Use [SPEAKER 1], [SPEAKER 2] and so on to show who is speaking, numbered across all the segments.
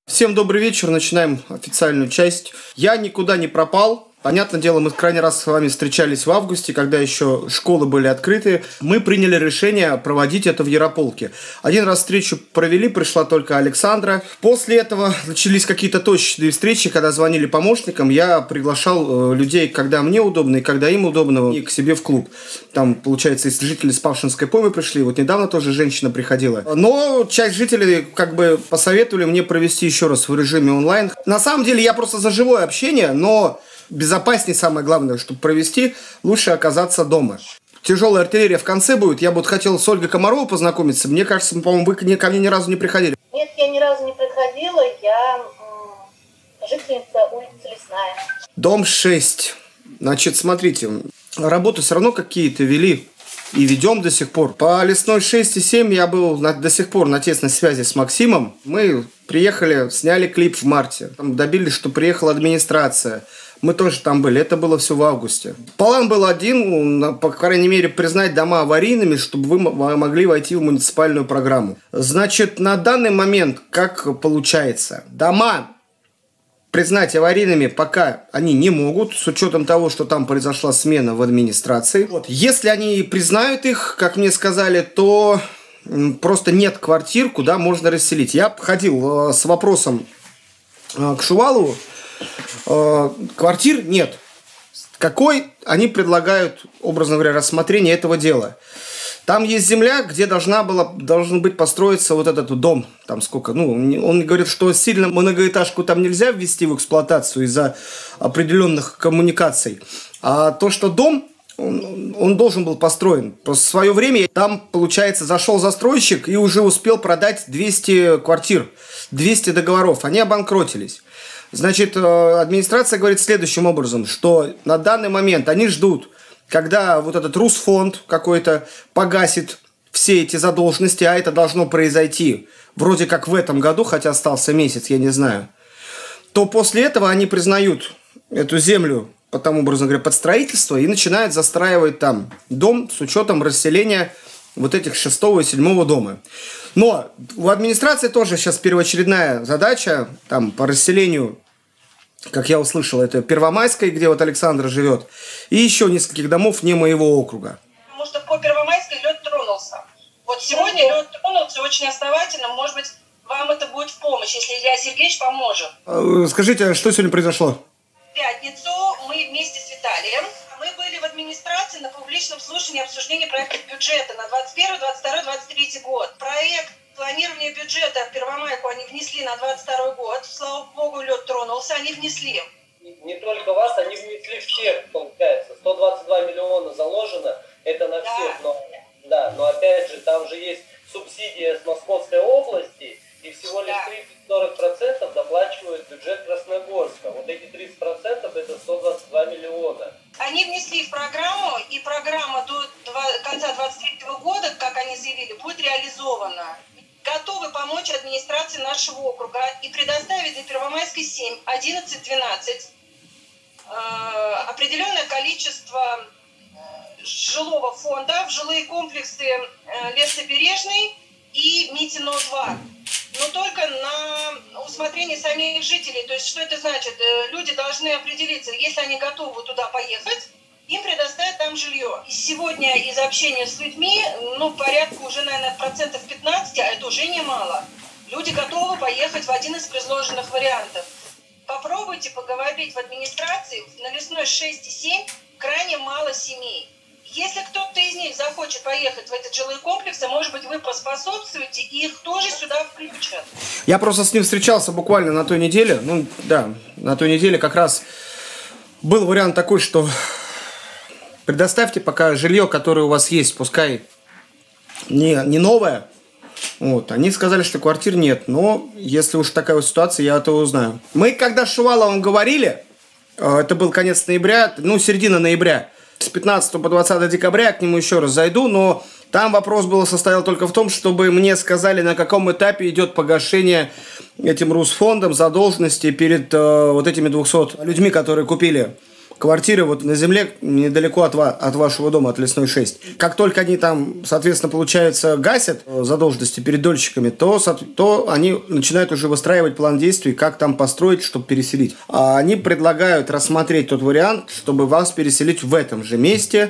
[SPEAKER 1] Всем добрый вечер, начинаем официальную часть. Я никуда не пропал. Понятное дело, мы крайний раз с вами встречались в августе, когда еще школы были открыты. Мы приняли решение проводить это в Ярополке. Один раз встречу провели, пришла только Александра. После этого начались какие-то точечные встречи, когда звонили помощникам. Я приглашал людей, когда мне удобно и когда им удобно, и к себе в клуб. Там, получается, из жителей Спавшинской поймы пришли. Вот недавно тоже женщина приходила. Но часть жителей посоветовали мне провести еще раз в режиме онлайн. На самом деле я просто за живое общение, но безопаснее, самое главное, чтобы провести, лучше оказаться дома. Тяжелая артиллерия в конце будет. Я бы хотел с Ольгой Комаровой познакомиться. Мне кажется, по-моему, вы ко мне ни разу не приходили.
[SPEAKER 2] Нет, я ни разу не приходила. Я жительница улицы Лесная.
[SPEAKER 1] Дом 6. Значит, смотрите, работу все равно какие-то вели и ведем до сих пор. По Лесной 6 и 7 я был до сих пор на тесной связи с Максимом. Мы приехали, сняли клип в марте. Там добились, что приехала администрация. Мы тоже там были. Это было все в августе. План был один, по крайней мере, признать дома аварийными, чтобы вы могли войти в муниципальную программу. Значит, на данный момент, как получается, дома признать аварийными пока они не могут, с учетом того, что там произошла смена в администрации. Вот. Если они признают их, как мне сказали, то просто нет квартир, куда можно расселить. Я ходил с вопросом к Шувалову. Квартир нет. Какой они предлагают, образно говоря, рассмотрение этого дела? Там есть земля, где должен быть построиться вот этот дом. Там сколько? Он говорит, что сильно многоэтажку там нельзя ввести в эксплуатацию из-за определенных коммуникаций. А то, что дом, он должен был построен. В свое время там, получается, зашел застройщик и уже успел продать 200 квартир, 200 договоров. Они обанкротились. Значит, администрация говорит следующим образом, что на данный момент они ждут, когда вот этот Русфонд какой-то погасит все эти задолженности, а это должно произойти вроде как в этом году, хотя остался месяц, я не знаю, то после этого они признают эту землю, потому, образно говоря, под строительство и начинают застраивать там дом с учетом расселения вот этих 6 и 7 дома. Но у администрации тоже сейчас первоочередная задача там по расселению, как я услышал, это Первомайской, где вот Александра живет, и еще нескольких домов не моего округа.
[SPEAKER 3] Потому что по Первомайской лед тронулся. Вот сегодня лед тронулся очень основательно. Может быть, вам это будет в помощь, если Илья Сергеевич поможет.
[SPEAKER 1] Скажите, а что сегодня произошло?
[SPEAKER 3] В пятницу мы вместе с Виталием, мы были в администрации на публичном слушании обсуждения проекта бюджета на 21, 22, 23 год. Проект планирования бюджета в Первомайку они внесли на 22 год. Слава богу, лед тронулся, они внесли.
[SPEAKER 4] Не только вас, они внесли всех, получается. 122 миллиона заложено, это на всех. Но опять же, там же есть субсидия с Московской области, и всего лишь 30-40% доплачивают бюджет Красногорска. Вот эти 30% это 122 миллиона.
[SPEAKER 3] Они внесли в программу, и программа до конца 2023 года, как они заявили, будет реализована. Готовы помочь администрации нашего округа и предоставить для Первомайской 7, 11, 12 определенное количество жилого фонда в жилые комплексы Лесобережный и Митино-2. Но только на усмотрение самих жителей. То есть, что это значит? Люди должны определиться, если они готовы туда поехать, им предоставят там жилье. И сегодня из общения с людьми, порядка уже, наверное, 15%, а это уже немало. Люди готовы поехать в один из предложенных вариантов. Попробуйте поговорить в администрации. На Лесной 6 и 7 крайне мало семей. Если кто-то из них захочет поехать в эти жилые комплексы, может быть, вы поспособствуете, и их тоже сюда включат.
[SPEAKER 1] Я просто с ним встречался буквально на той неделе. На той неделе как раз был вариант такой, что предоставьте пока жилье, которое у вас есть, пускай не новое. Вот. Они сказали, что квартир нет, но если уж такая вот ситуация, я это узнаю. Мы когда с Шуваловым говорили, это был конец ноября, середина ноября, с 15 по 20 декабря я к нему еще раз зайду, но там вопрос состоял только в том, чтобы мне сказали, на каком этапе идет погашение этим Русфондом задолженности перед вот этими 200 людьми, которые купили квартиры вот на земле недалеко от вашего дома, от Лесной 6. Как только они там, соответственно, получается, гасят задолженности перед дольщиками, то они начинают уже выстраивать план действий, как там построить, чтобы переселить. А они предлагают рассмотреть тот вариант, чтобы вас переселить в этом же месте,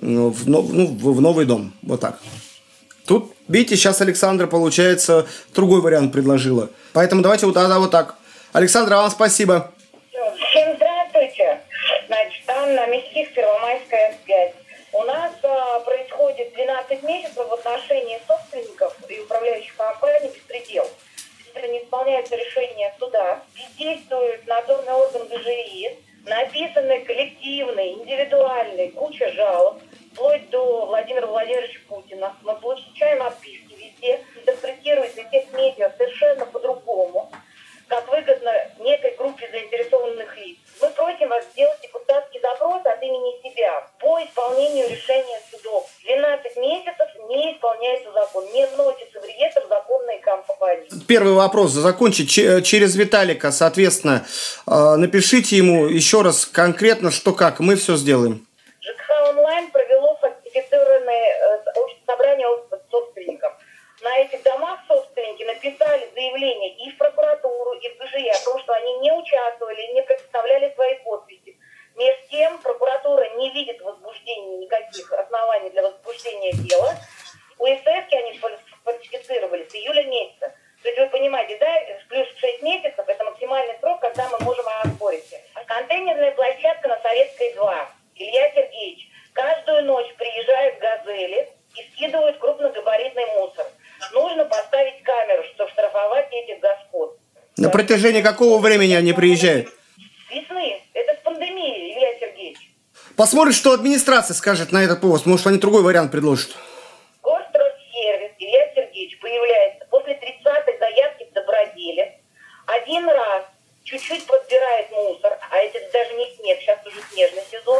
[SPEAKER 1] в новый дом. Вот так. Тут, видите, сейчас Александра, получается, другой вариант предложила. Поэтому давайте вот тогда вот так. Александра, вам спасибо.
[SPEAKER 5] Всем здравствуйте. Значит, там на Мясских, Первомайская 5. У нас происходит 12 месяцев в отношении собственников и управляющих компаний беспредел. Если не исполняется решение суда, бездействует надзорный орган ГЖИ, написаны коллективные, индивидуальные, куча жалоб, вплоть до Владимира Владимировича Путина. Мы получаем отписки везде, интерпретируется в тех медиа совершенно по-другому, как выгодно некой группе заинтересованных лиц. Мы просим вас сделать депутатский запрос от имени себя по исполнению решения судов. 12 месяцев не исполняется закон, не вносится в реестр законные компании.
[SPEAKER 1] Первый вопрос закончить через Виталика, соответственно, напишите ему еще раз конкретно, что как, мы все сделаем.
[SPEAKER 5] ЖКХ онлайн провело фальсифицированное собрание собственников. На этих домах собственники написали заявление и в прокуратуру, и в ГЖИ о том, что они не участвовали, не представляли свои подписи. Между тем, прокуратура не видит возбуждения, никаких оснований для возбуждения дела. У ИССки они фальсифицировали с июля месяца. То есть вы понимаете, да, плюс 6 месяцев – это максимальный срок, когда мы можем оспорить. Контейнерная площадка на Советской 2. Илья Сергеевич, каждую ночь приезжают «Газели» и скидывают крупногабаритный мусор. Нужно поставить камеру, чтобы штрафовать этих господ.
[SPEAKER 1] На протяжении какого времени они приезжают?
[SPEAKER 5] Весны. Это с пандемией, Илья Сергеевич.
[SPEAKER 1] Посмотрим, что администрация скажет на этот повод. Может, они другой вариант предложат.
[SPEAKER 5] Горстройсервис, Илья Сергеевич, появляется после 30-й заявки в Доброделе. Один раз чуть-чуть подбирает мусор, а это даже не снег, сейчас уже снежный сезон,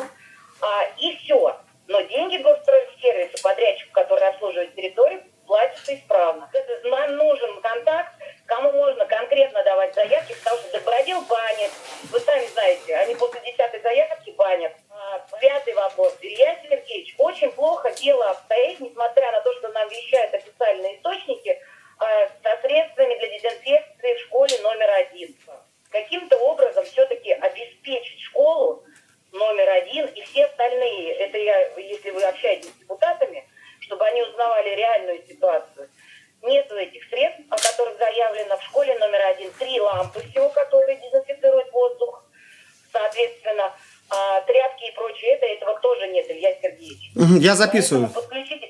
[SPEAKER 5] и все. Но деньги Горстройсервиса, подрядчику, который обслуживает территорию, платится исправно. Нам нужен контакт, кому можно конкретно давать заявки, потому что Добродел банит. Вы сами знаете, они после 10-й заявки банят. 5-й вопрос. Илья Сергеевич, очень плохо дело обстоит, несмотря на то, что нам вещают официальные источники, со средствами для дезинфекции в школе номер 1. Каким-то образом все-таки обеспечить школу номер 1 и все остальные, это если вы общаетесь с депутатами, чтобы они узнавали реальную ситуацию. Нету этих средств, о которых заявлено в школе номер 1. 3 лампы всего, которые дезинфицируют воздух, соответственно, тряпки и прочее. Этого тоже нет, Илья Сергеевич.
[SPEAKER 1] Я записываю.
[SPEAKER 5] Поэтому подключитесь,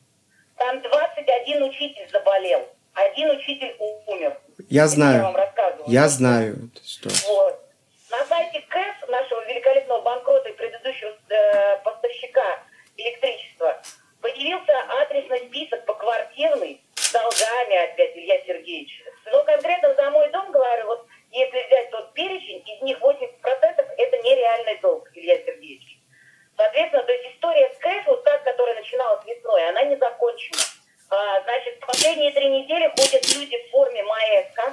[SPEAKER 5] там 21 учитель заболел, 1 учитель умер.
[SPEAKER 1] Я знаю.
[SPEAKER 5] Я вам рассказывала.
[SPEAKER 1] Я знаю.
[SPEAKER 5] Вот. На сайте КЭС, нашего великолепного банкрота и предыдущего поставщика электричества, появился адресный список поквартирный с долгами опять, Илья Сергеевич. Но конкретно за мой дом, говорю, вот если взять тот перечень, из них 80% это нереальный долг, Илья Сергеевич. Соответственно, то есть история с КЭС, вот та, которая начиналась весной, она не закончена. Значит, последние 3 недели ходят люди в форме маэска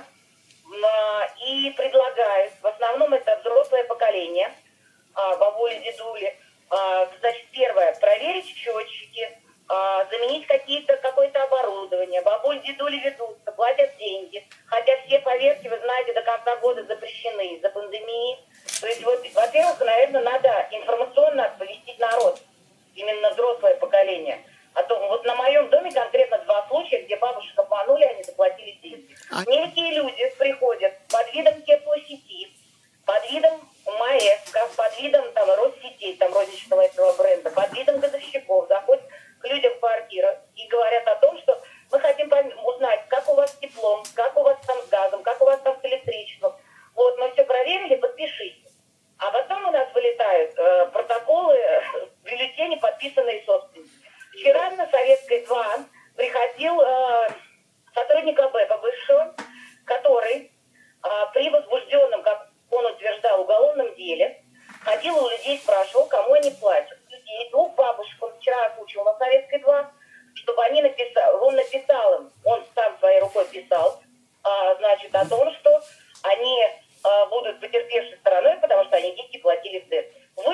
[SPEAKER 5] и предлагают, в основном это взрослое поколение, бабули, дедули. Значит, первое, проверить счетчики, заменить какое-то оборудование. Бабуль, дедули ведутся, платят деньги. Хотя все поверки, вы знаете, до конца года запрещены из-за пандемии. То есть, вот, во-первых, наверное, надо информационно оповестить народ, именно взрослое поколение. А то вот на моем доме конкретно 2 случая, где бабушек обманули, они заплатили деньги. Некие люди приходят под видом теплосети, под видом маэска, под видом там Россетей, там розничного этого бренда, под видом газовщиков, заходят к людям в квартиру и говорят о том, что мы хотим узнать, как у вас с теплом, как у вас там с газом, как у вас там с электричеством. Вот, мы все проверили, подпишите. А потом у нас вылетают протоколы, бюллетени, подписанные собственниками. Вчера на Советской 2 приходил сотрудник АБЭПа бывшего, который при возбужденном, как он утверждал, уголовном деле, ходил у людей, спрашивал, кому они платят. Людей, 2 бабушек он вчера окучил на Советской 2, чтобы они написали, он написал им, он сам своей рукой писал, значит, о том, что они будут потерпевшей стороной, потому что они деньги платили в ДЭС. В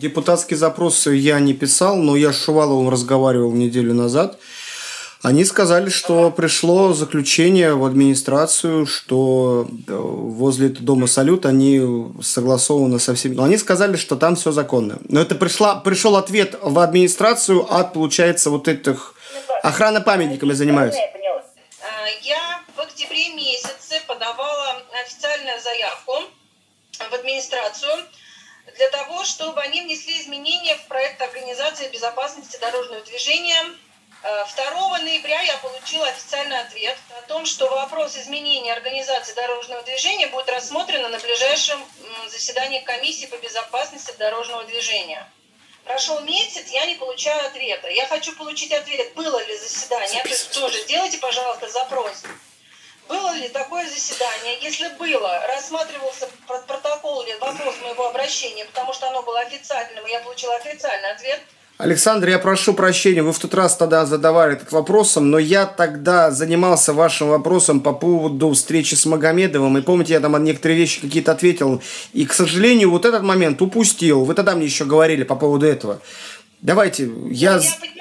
[SPEAKER 1] Депутатские запросы я не писал, но я с Шуваловым разговаривал неделю назад. Они сказали, что пришло заключение в администрацию, что возле дома «Салют» они согласованы со всеми. Но они сказали, что там все законно. Но это пришел ответ в администрацию от, получается, вот этих... Охрана памятниками занимаются.
[SPEAKER 3] Я в октябре месяце подавала официальную заявку в администрацию для того, чтобы они внесли изменения в проект организации безопасности дорожного движения. 2 ноября я получила официальный ответ о том, что вопрос изменения организации дорожного движения будет рассмотрен на ближайшем заседании комиссии по безопасности дорожного движения. Прошел месяц, я не получаю ответа. Я хочу получить ответ, было ли заседание. То есть тоже делайте, пожалуйста, запрос. Было ли такое заседание? Если было, рассматривался протокол или вопрос моего обращения, потому что оно было официальным, и я получила официальный ответ.
[SPEAKER 1] Александр, я прошу прощения, вы в тот раз тогда задавали этот вопросом, но я тогда занимался вашим вопросом по поводу встречи с Магомедовым, и помните, я там некоторые вещи какие-то ответил, и, к сожалению, вот этот момент упустил. Вы тогда мне еще говорили по поводу этого. Давайте, я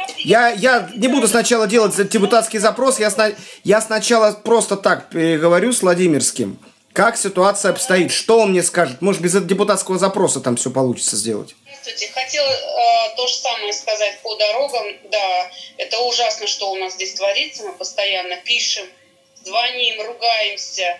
[SPEAKER 1] не буду сначала делать депутатский запрос, я сначала просто так переговорю с Владимирским. Как ситуация обстоит, что он мне скажет, может, без депутатского запроса там все получится сделать.
[SPEAKER 6] Здравствуйте. Хотела то же самое сказать по дорогам. Да, это ужасно, что у нас здесь творится. Мы постоянно пишем, звоним, ругаемся.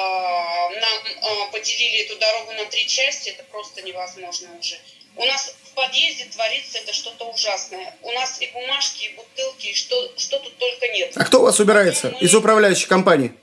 [SPEAKER 6] Нам поделили эту дорогу на 3 части. Это просто невозможно уже. У нас в подъезде творится это что-то ужасное. У нас и бумажки, и бутылки, и что тут только нет.
[SPEAKER 1] А кто у вас убирается из управляющей компании?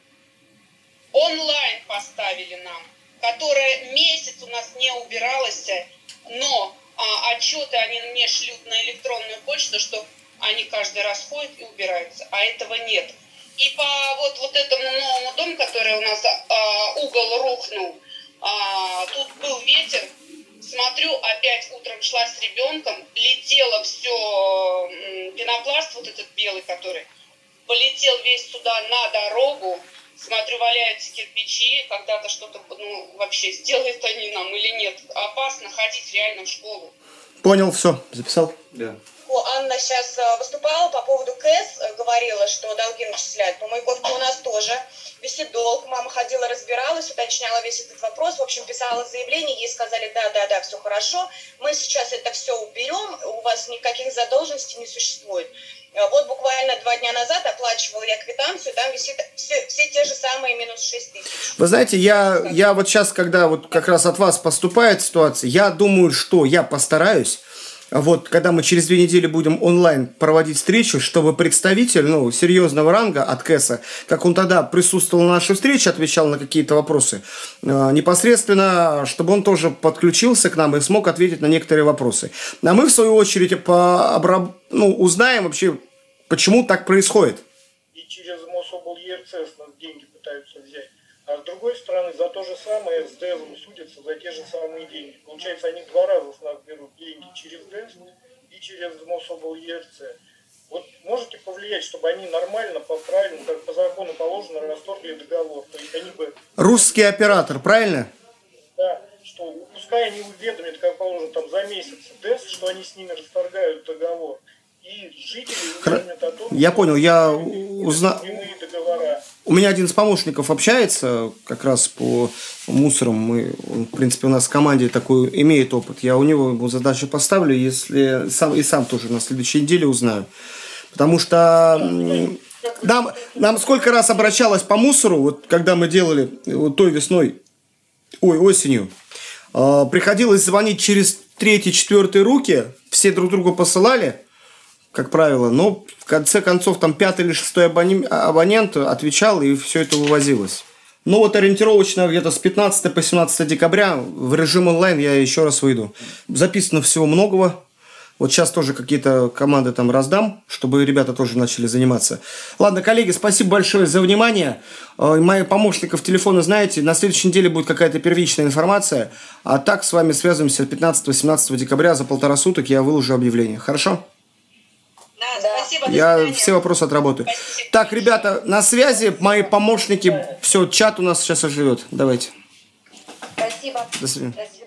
[SPEAKER 6] Онлайн поставили нам, которая месяц у нас не убиралась, но отчеты они мне шлют на электронную почту, что они каждый раз ходят и убираются, а этого нет. И по вот этому новому дому, который у нас угол рухнул, тут был ветер, смотрю, опять утром шла с ребенком, летело все, пенопласт вот этот белый, который полетел весь сюда на дорогу. Смотрю, валяются кирпичи, когда-то что-то, вообще сделают они нам или нет. Опасно ходить реально в школу.
[SPEAKER 1] Понял, все, записал.
[SPEAKER 7] Да.
[SPEAKER 8] Анна сейчас выступала по поводу КЭС, говорила, что долги начисляют. По Маяковке у нас тоже висит долг. Мама ходила, разбиралась, уточняла весь этот вопрос. В общем, писала заявление, ей сказали, да, все хорошо. Мы сейчас это все уберем, у вас никаких задолженностей не существует. Вот буквально 2 дня назад оплачивала я квитанцию, там висит все те же самые минус 6 тысяч.
[SPEAKER 1] Вы знаете, я вот сейчас, когда вот как раз от вас поступает ситуация, я думаю, что я постараюсь, вот когда мы через 2 недели будем онлайн проводить встречу, чтобы представитель, серьезного ранга от КЭСа, как он тогда присутствовал на нашей встрече, отвечал на какие-то вопросы, непосредственно, чтобы он тоже подключился к нам и смог ответить на некоторые вопросы. А мы, в свою очередь, узнаем вообще, почему так происходит.
[SPEAKER 9] И через Мособл ЕРЦ с нас деньги пытаются взять. А с другой стороны, за то же самое с ДЭЗом судятся за те же самые деньги. Получается, они 2 раза с нас берут деньги через ДЭЗ и через Мособл ЕРЦ. Вот можете повлиять, чтобы они нормально, по правильному, как по закону положено, расторгли договор? То есть они бы...
[SPEAKER 1] Русский оператор, правильно?
[SPEAKER 9] Да, что пускай они уведомят, как положено, там за месяц ДЭЗ, что они с ними расторгают договор. И жители уведомят о том,
[SPEAKER 1] я понял, я узнал.
[SPEAKER 9] Договора.
[SPEAKER 1] У меня один из помощников общается как раз по мусорам. Он, в принципе, у нас в команде такой имеет опыт. Я у него задачу поставлю, если сам тоже на следующей неделе узнаю. Потому что нам сколько раз обращалось по мусору, вот когда мы делали той весной, осенью, приходилось звонить через 3-4 руки, все друг другу посылали, как правило, но в конце концов там 5-й или 6-й абонент отвечал, и все это вывозилось. Но вот ориентировочно где-то с 15 по 17 декабря в режим онлайн я еще раз выйду. Записано всего многого. Вот сейчас тоже какие-то команды там раздам, чтобы ребята тоже начали заниматься. Ладно, коллеги, спасибо большое за внимание. Моих помощников телефона знаете. На следующей неделе будет какая-то первичная информация. А так с вами связываемся 15-17 декабря за 1,5 суток. Я выложу объявление. Хорошо?
[SPEAKER 3] Да, спасибо.
[SPEAKER 1] Я все вопросы отработаю.
[SPEAKER 6] Спасибо.
[SPEAKER 1] Так, ребята, на связи. Мои помощники. Все, чат у нас сейчас оживет. Давайте.
[SPEAKER 8] Спасибо.
[SPEAKER 1] До свидания.